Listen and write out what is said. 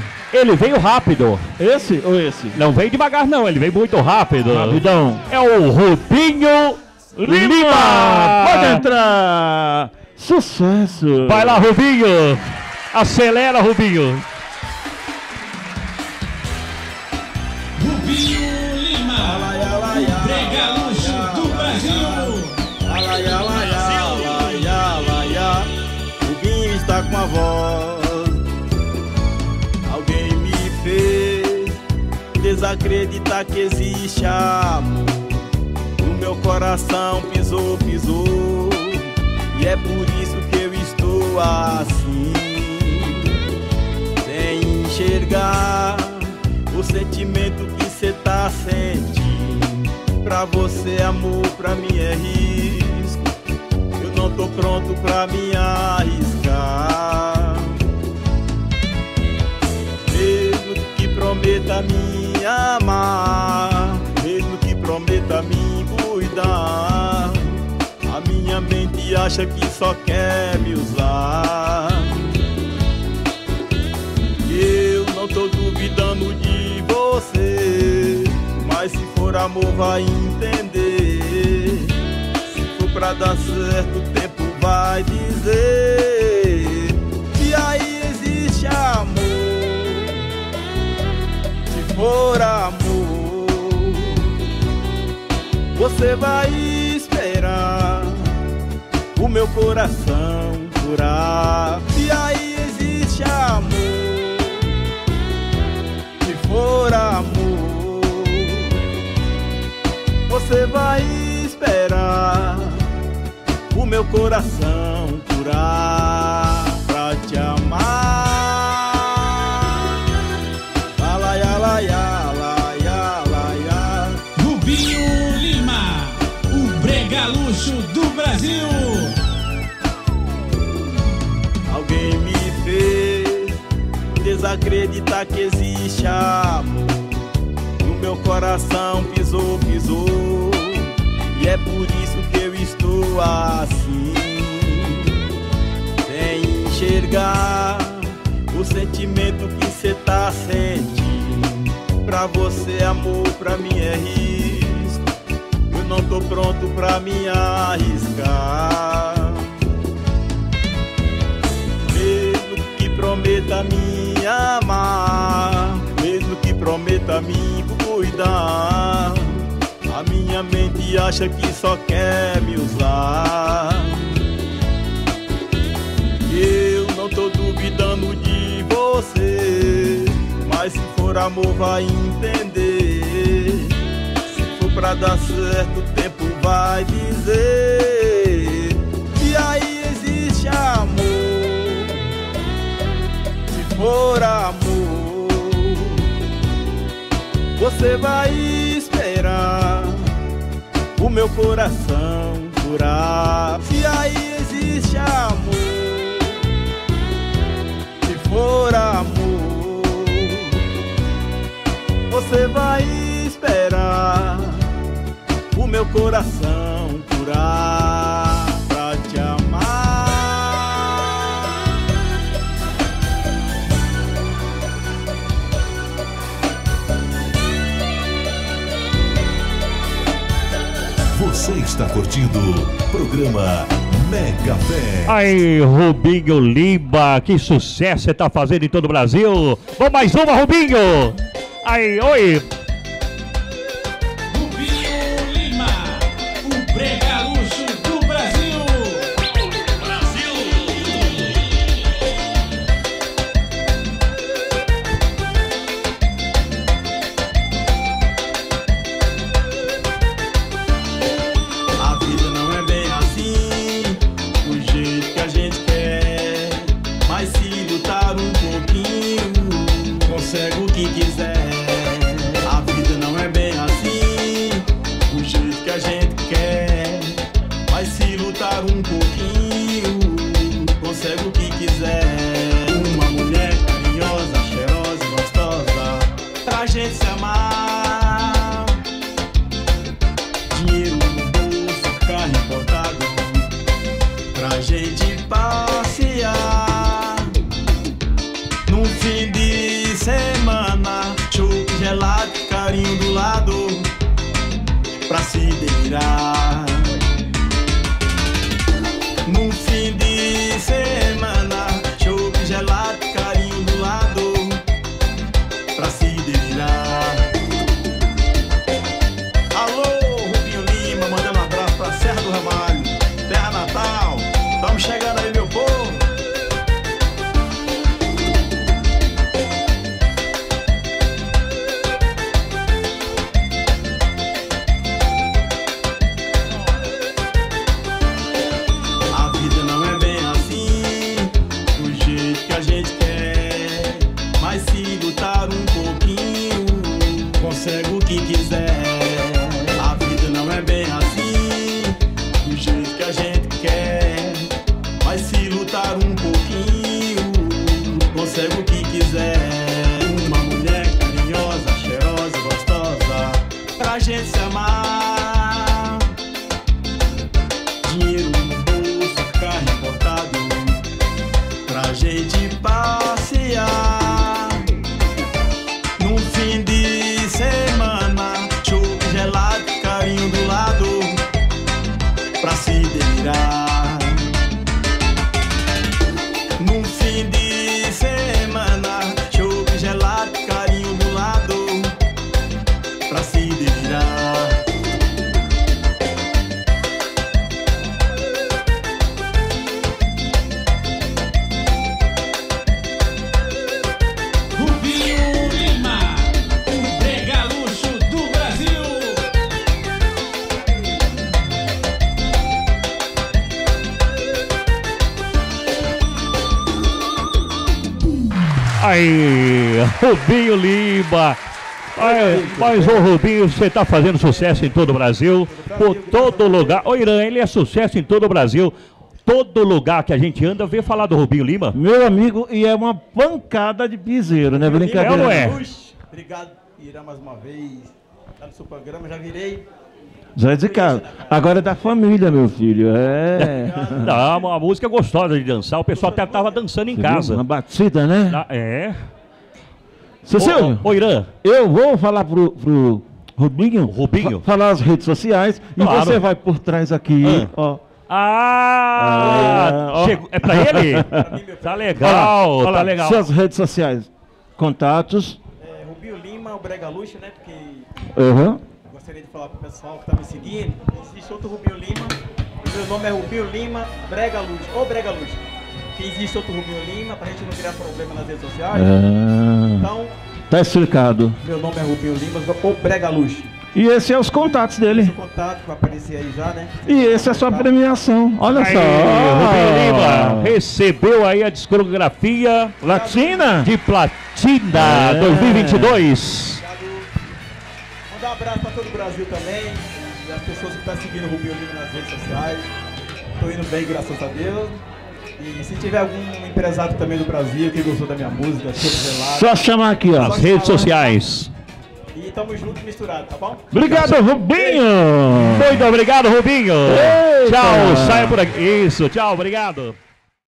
Ele veio rápido. Esse ou esse? Não veio devagar não, ele veio muito rápido. Rapidão. É o Rubinho Lima. Pode entrar. Sucesso. Vai lá, Rubinho. Acelera, Rubinho. Rubinho Lima, o brega luxo do Brasil. Rubinho está com a voz. Alguém me fez desacreditar que existe amor. No meu coração pisou. E é por isso que eu estou assim, sem enxergar o sentimento que cê tá sentindo. Pra você amor, pra mim é risco. Eu não tô pronto pra me arriscar. Mesmo que prometa me amar, mesmo que prometa me cuidar, a minha mente acha que só quer me usar. Eu não tô duvidando de você, mas se for amor vai entender. Se for pra dar certo o tempo vai dizer. E aí existe amor, se for amor, você vai esperar o meu coração curar. E aí existe amor, se for amor, você vai esperar o meu coração curar pra te amar. Rubinho Lima, o brega luxo do Brasil. Alguém me fez desacreditar que existe amor. No meu coração pisou. E é por isso que eu estou assim, sem enxergar o sentimento que cê tá sentindo. Pra você amor, pra mim é risco. Eu não tô pronto pra me arriscar. Mesmo que prometa me amar, mesmo que prometa me cuidar, a minha mente acha que só quer me usar. Eu não tô duvidando de você, mas se for amor vai entender. Se for pra dar certo o tempo vai dizer. E aí existe amor, se for amor, você vai esperar o meu coração curar. Se aí existe amor, se for amor, você vai esperar o meu coração curar pra te amar. Você está curtindo o programa Mega Fé. Aí, Rubinho Lima, que sucesso você tá fazendo em todo o Brasil. Vamos mais uma, Rubinho. Aí, oi. Rubinho Lima, o brega luxo do Brasil. A vida não é bem assim, do jeito que a gente quer, mas se lutar um pouquinho, consegue o que quiser. A vida não é bem assim, do jeito que a gente quer, mas se lutar um pouquinho, consegue o que quiser. Uma mulher carinhosa, cheirosa e gostosa, pra gente se amar. Dinheiro no bolso, carro importado, pra gente passear. Num fim de pra se delirar. No fim de semana, chope gelado, carinho do lado, pra se delirar. Alô, Rubinho Lima, mandando um abraço pra Serra do Ramalho, terra natal. Estamos chegando aí, meu povo. Consegue o que quiser. A vida não é bem assim, do jeito que a gente quer. Mas se lutar um pouquinho, consegue o que quiser. Uma mulher carinhosa, cheirosa, gostosa, pra gente se amar. Dinheiro no bolso, carro importado, pra gente passear. No fim de semana, chope gelado, carinho do lado, pra se delirar. No fim de semana, chope gelado, carinho do lado, pra se delirar. Rubinho Lima, o brega luxo do Brasil. Aí, Rubinho Lima. Aí, mas o Rubinho, você tá fazendo sucesso em todo o Brasil, por todo lugar. Ô Irã, ele é sucesso em todo o Brasil. Todo lugar que a gente anda, vê falar do Rubinho Lima. Meu amigo, e é uma pancada de piseiro, né? Brincadeira. É ou não é? Obrigado, Irã, mais uma vez. Tá no seu programa, já virei. Já é de casa. Agora é da família, meu filho. É. Não, uma música gostosa de dançar. O pessoal até tava dançando em casa. Uma batida, né? É. Cecílio, Ô, Irã. eu vou falar pro Rubinho. Rubinho? Falar as redes sociais. Claro. E você vai por trás aqui, ó. Ah! ó. Chegou. É pra ele? Tá legal, Olha lá, tá legal. Suas redes sociais. Contatos. Rubinho Lima, o Brega Luxo, né? Porque Uhum. gostaria de falar pro pessoal que tá me seguindo. Existe outro Rubinho Lima. O meu nome é Rubinho Lima, Brega Luxo. Ou Brega Luxo. Que existe outro Rubinho Lima, pra gente não criar problema nas redes sociais. Então, Tá explicado. meu nome é Rubinho Lima, ou Brega Luxo. E esse é os contatos dele. Esse contato que vai aparecer aí já, né? E esse é a sua premiação. Olha Aí, só. Rubinho Lima recebeu aí a discografia Latina. de Platina 2022. Mandar um abraço pra todo o Brasil também. E as pessoas que estão seguindo o Rubinho Lima nas redes sociais. Tô indo bem, graças a Deus. E se tiver algum empresário também do Brasil que gostou da minha música, gelado, Só chamar aqui, ó. As redes sociais. e tamo junto e misturado, tá bom? Obrigado, Rubinho. Muito obrigado, Rubinho. Eita. Tchau, saia por aqui. Isso, tchau, obrigado.